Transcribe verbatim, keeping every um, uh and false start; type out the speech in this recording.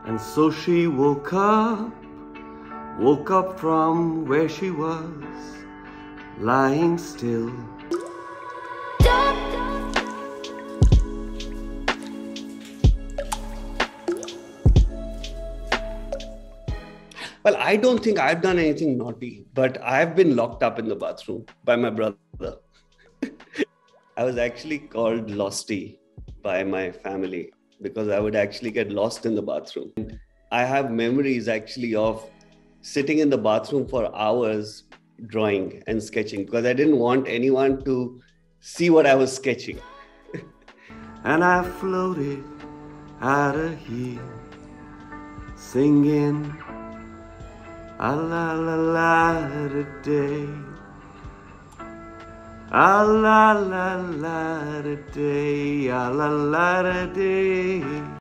And so she woke up, woke up from where she was, lying still. Well, I don't think I've done anything naughty, but I've been locked up in the bathroom by my brother. I was actually called Losty by my family because I would actually get lost in the bathroom. I have memories actually of sitting in the bathroom for hours drawing and sketching because I didn't want anyone to see what I was sketching. And I floated out of here singing a la la la today, a la la la today, a la la today.